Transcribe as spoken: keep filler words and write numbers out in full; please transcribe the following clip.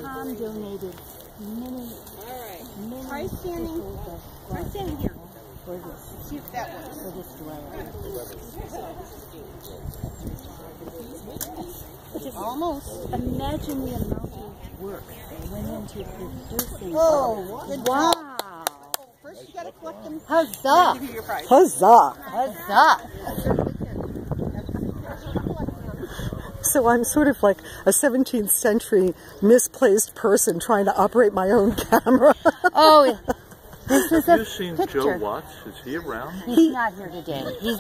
Tom donated many, many Try standing. Try standing here. for this, See if that works. for this dwelling. Just Almost. imagine the amount of work that went into producing. Oh, good wow! job. First you gotta collect them. Huzzah! Give you your prize. Huzzah! Huzzah! So I'm sort of like a seventeenth century misplaced person trying to operate my own camera. Oh, this is Have a you seen picture. Joe Watts? Is he around? He's not here today. He's